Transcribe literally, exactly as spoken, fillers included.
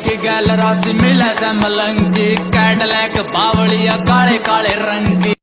की गैल राशि मिले से मलंगी कैडलैक बावलिया काले काले रंग की।